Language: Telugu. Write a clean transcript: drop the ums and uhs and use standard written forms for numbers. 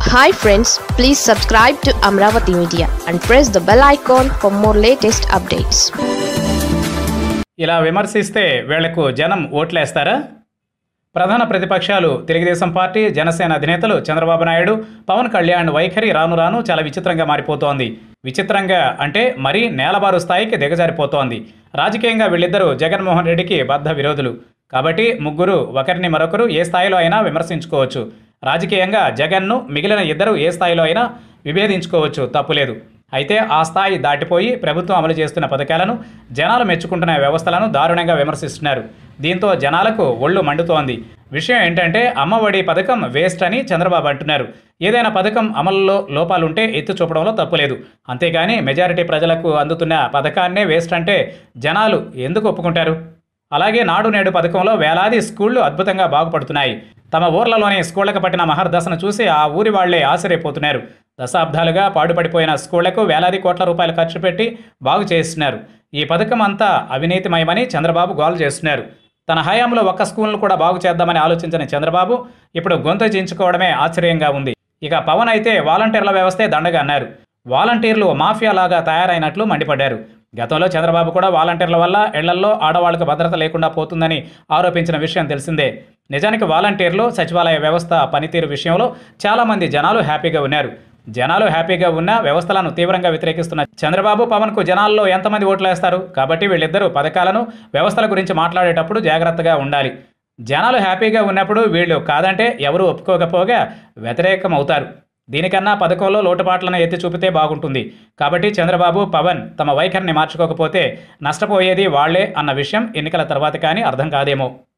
Hi friends, please subscribe to Amaravathi Media and press the bell icon for more latest updates. ఇలా విమర్శిస్తే వీళ్లకు జనం ఓట్లేస్తారా? ప్రధాన ప్రతిపక్షాలు తెలుగుదేశం పార్టీ, జనసేన అధినేతలు చంద్రబాబు నాయుడు, పవన్ కళ్యాణ్ వైఖరి రాను రాను చాలా విచిత్రంగా మారిపోతోంది. విచిత్రంగా అంటే మరీ నేలబారు స్థాయికి దిగజారిపోతోంది. రాజకీయంగా వీళ్ళిద్దరూ జగన్మోహన్ రెడ్డికి బద్ధ విరోధులు. కాబట్టి ముగ్గురు ఒకరిని మరొకరు ఏ స్థాయిలో అయినా విమర్శించుకోవచ్చు. రాజకీయంగా జగన్ను మిగిలిన ఇద్దరు ఏ స్థాయిలో అయినా విభేదించుకోవచ్చు, తప్పులేదు. అయితే ఆ స్థాయి దాటిపోయి ప్రభుత్వం అమలు చేస్తున్న పథకాలను, జనాలు మెచ్చుకుంటున్న వ్యవస్థలను దారుణంగా విమర్శిస్తున్నారు. దీంతో జనాలకు ఒళ్ళు మండుతోంది. విషయం ఏంటంటే అమ్మఒడి పథకం వేస్ట్ అని చంద్రబాబు అంటున్నారు. ఏదైనా పథకం అమలులో లోపాలుంటే ఎత్తి చూపడంలో తప్పులేదు. అంతేగాని మెజారిటీ ప్రజలకు అందుతున్న పథకాన్నే వేస్ట్ అంటే జనాలు ఎందుకు ఒప్పుకుంటారు? అలాగే నాడు నేడు పథకంలో వేలాది స్కూళ్లు అద్భుతంగా బాగుపడుతున్నాయి. తమ ఊర్లలోని స్కూళ్లకు పట్టిన మహర్దశను చూసి ఆ ఊరి వాళ్లే ఆశ్చర్యపోతున్నారు. దశాబ్దాలుగా పాడుపడిపోయిన స్కూళ్లకు వేలాది కోట్ల రూపాయలు ఖర్చు పెట్టి బాగు చేస్తున్నారు. ఈ పథకం అంతా అవినీతిమయమని చంద్రబాబు గోల్ చేస్తున్నారు. తన హయాంలో ఒక్క స్కూల్ను కూడా బాగు చేద్దామని ఆలోచించిన చంద్రబాబు ఇప్పుడు గొంతు చించుకోవడమే ఆశ్చర్యంగా ఉంది. ఇక పవన్ అయితే వాలంటీర్ల వ్యవస్థే దండగా అన్నారు. వాలంటీర్లు మాఫియాలాగా తయారైనట్లు మండిపడ్డారు. గతంలో చంద్రబాబు కూడా వాలంటీర్ల వల్ల ఇళ్లల్లో ఆడవాళ్లకు భద్రత లేకుండా పోతుందని ఆరోపించిన విషయం తెలిసిందే. నిజానికి వాలంటీర్లు, సచివాలయ వ్యవస్థ పనితీరు విషయంలో చాలామంది జనాలు హ్యాపీగా ఉన్నారు. జనాలు హ్యాపీగా ఉన్న వ్యవస్థలను తీవ్రంగా వ్యతిరేకిస్తున్న చంద్రబాబు, పవన్కు జనాల్లో ఎంతమంది ఓట్లేస్తారు? కాబట్టి వీళ్ళిద్దరూ పథకాలను, వ్యవస్థల గురించి మాట్లాడేటప్పుడు జాగ్రత్తగా ఉండాలి. జనాలు హ్యాపీగా ఉన్నప్పుడు వీళ్ళు కాదంటే ఎవరూ ఒప్పుకోకపోగా వ్యతిరేకం అవుతారు. దీనికన్నా పథకంలో లోటుపాట్లను ఎత్తి చూపితే బాగుంటుంది. కాబట్టి చంద్రబాబు, పవన్ తమ వైఖరిని మార్చుకోకపోతే నష్టపోయేది వాళ్లే అన్న విషయం ఎన్నికల తర్వాత కానీ అర్థం కాదేమో.